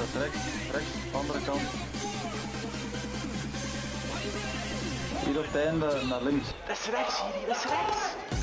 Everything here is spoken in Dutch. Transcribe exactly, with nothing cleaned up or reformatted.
Dat is rechts, rechts, andere kant. Hier op het einde naar links. Dat is rechts, hier, dat is rechts.